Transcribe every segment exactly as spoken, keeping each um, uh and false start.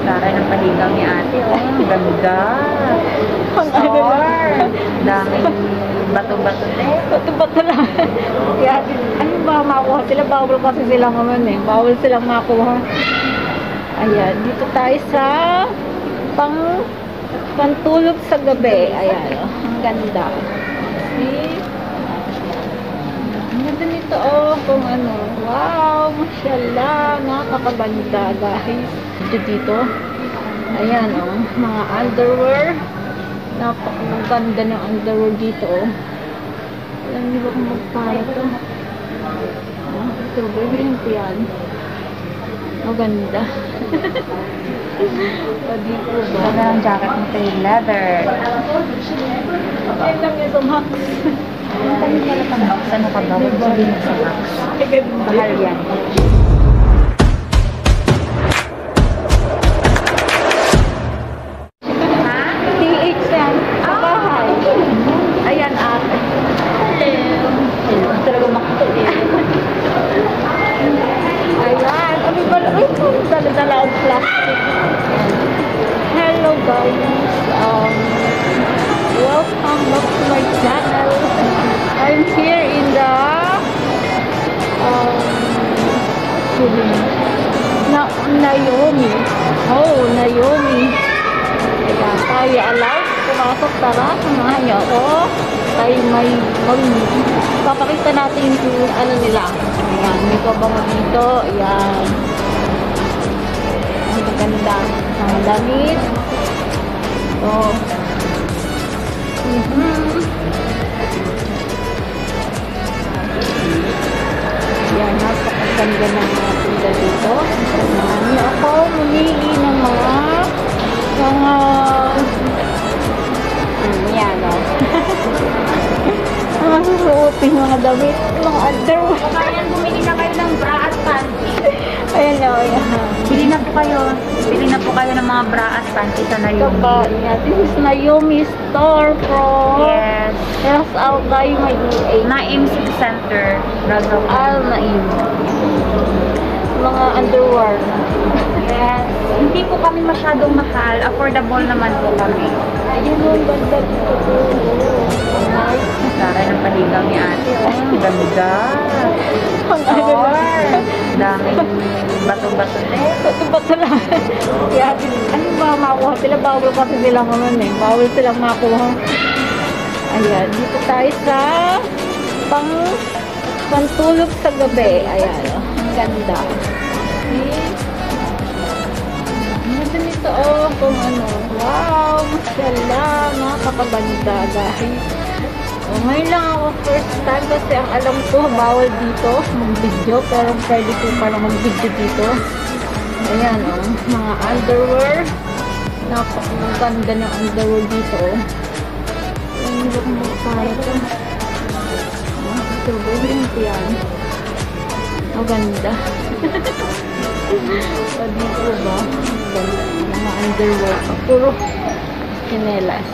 Taray ng paligaw ni ate. Oh, ang ganda. Star. Daming bato-bato eh. Bato-bato lang. Kaya, ano ba makuha sila? Bawal kasi sila ngayon eh. Bawal silang makuha. Ayan, dito tayo sa pang pantulog sa gabi. Ayan, oh, ang ganda. See? Ang ganda nito, oh, kung ano. Wow, mashallah. Nakakabanda, guys. Dito dito. Ayan, oh, mga underwear. Napakaganda ng underwear dito, oh. Alam niyo ba kung magpaya ito? Oh, ito, gawin ko yan. Maganda. O, dito ba? Ganda ng jacket mo tayo, leather. Ayan lang yung sa Max. Ang tayo pala pang box. Ano ka ba? Huwag sabihin mo sa box. Mahal yan. T H yan. Sa bahay. Ayan, ate. Hello. Hello. Talaga makatuloy. Ayan. Ano ba? Ay, dala-dala ang plastic. Hello, guys. Um, welcome back to my channel. I'm here in the um, na Naomi. Oh, Naomi. Kaya tayo allowed pumasok. Tara, samahan niyo ako. Tayo may mag papakita natin yung ano nila. Ayan, may kabango dito. Ayan. Ang maganda. Ang damit. Oh. Mm-hmm. Ayan, napakaganda ng mga tinda dito. Samahan niyo ako mamili ng mga mga hmm, yan o. Mga susuotin, mga damit, mga underwear. Kaya bumili na kayo ng bra at panty. Ayan o, ayan. Bili na po kayo. Bili na po kayo ng mga bra at panty sa Naomi. Diba? Yeah, this is Naomi store from Yes. Yes, out tayo may D A. Naim City Center. Brazo. Al Naim. Mga underwear. Yes. Hindi po kami masyadong mahal. Affordable naman po kami. Ayun o, ganda dito po. Nice. Taray ng paligaw ni ate. Oh, ang ganda. Ang ano Star. Daming bato-bato eh. Bato-bato lang. Kaya, ano ba makuha sila? Bawal kasi sila ngayon eh. Bawal silang makuha. Ayan, dito tayo sa pang pantulog sa gabi. Ayan, oh, ang ganda. See? Ang ganda nito, oh, kung ano. Wow, mashallah. Nakakabanda, guys. Oh, ngayon lang ako first time kasi ang alam ko bawal dito mag-video pero pwede ko pala mag-video dito. Ayan o, oh, mga underwear. Napakaganda ng underwear dito o. Oh. Ayan nyo kung magkaya ito. Oh, ito, gawin ko yan. Maganda. O dito ba? Ganda. Mga underwear. Puro kinelas.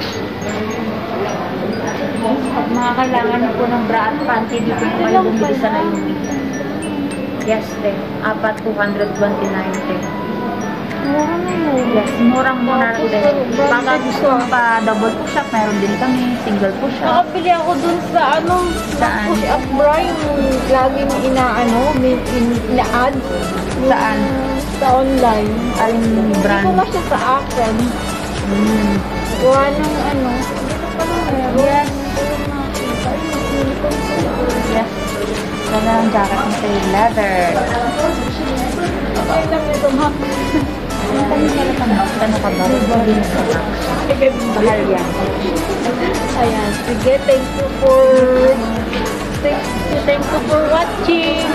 At mga kailangan po ng bra at panty dito po kayo bumili sa Naomi. Yes, te. Apat, two twenty-nine, te. Mura na yun. Yes, murang-mura, te. Pagka gusto mo pa double push-up, meron din kami. Single push-up. Nakapili ako dun sa ano, Saan? push up bra yung laging inaano, may in- ina-add. Saan? Sa online. Aling Hindi brand? ko na siya sa akin. Hmm. Gawa ng ano. Dito pa lang meron. Yes. Pero nakita. Yung uniform ko. Yes. Ganda ng jacket mo tayo, leather. Okay lang ito, Max. Ang tayo pala pang box. Ano ka ba? Huwag sabihin mo sa box. Mahal yan. Ayan. Sige, thank you for thank you, thank you for watching.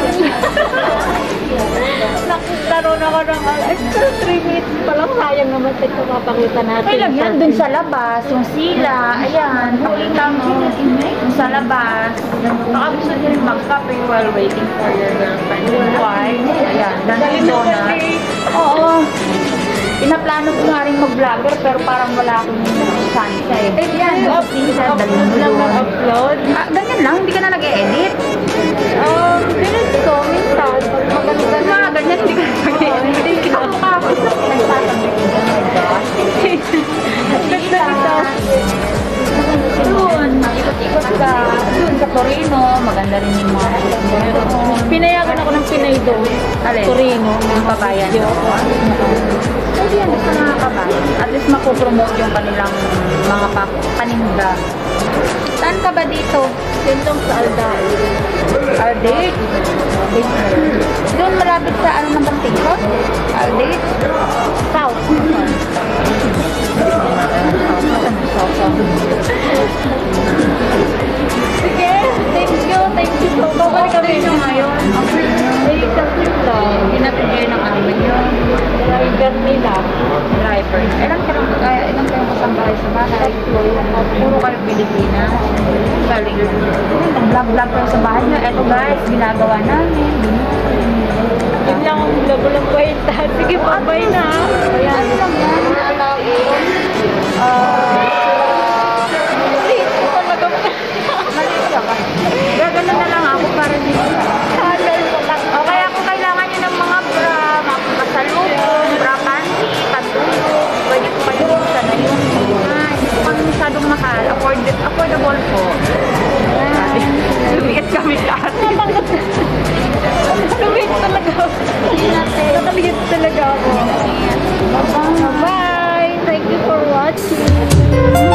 Naglaro na ako ng extra three minutes pa lang. Sayang naman sa ito mapakita natin. Okay lang yan. Dun sa labas, yung sila. Ayan. Pakita mo. Yung sa labas. Baka gusto nyo rin mag-cafe while waiting for your girlfriend. Why? Ayan. Nandito na. Oo. Pinaplano ko nga rin mag-vlogger pero parang wala akong chance eh. Eh, yan. Season, dali mo lang yun. upload. Ah, ganyan lang. Hindi ka na nag-e-edit. Um, pinag ko, minsan, pag maganda na. Mga ganyan, hindi ka na nag-e-edit. Hindi ka na. Maganda rin yung mga doon. Pinayagan ako ng Pinay doon. Alin? Torino. Yung kabayan. Video. Pwede yan, gusto mga kabayan. At least mapopromote yung kanilang mga pa- paninda. Saan ka ba dito? Sentong sa Aldao. Aldate? Doon malapit sa ano ng Bantikot? Aldate? South. Sige, thank you, thank you so much. Balik kami nyo ngayon. Ay, kasi lang. Pinatugay ng ano yun? Driver nila. Driver. Ilan ka lang, uh, ilan kayo kasambahay sa bahay? Puro kayo Pilipinas. Galing. Nag-vlog-vlog kayo sa bahay nyo. Eto guys, ginagawa namin. Yun lang ang vlog-vlog ko yun. Sige, bye-bye na. Ayan. Ano lang yan? Ah, maliit ko talaga. Maliit ka ba? Gagano na lang ako para dito. Halal ko lang. O kaya kung kailangan nyo ng mga bra, mga pasalubong, bra panty, pantulog, pwede po kayo sa na yun. Ah, hindi po kami masyadong mahal. Afford affordable po. Lumiit kami sa atin. Lumiit talaga ako. Nakaliit talaga ako. Bye-bye. Thank you for watching.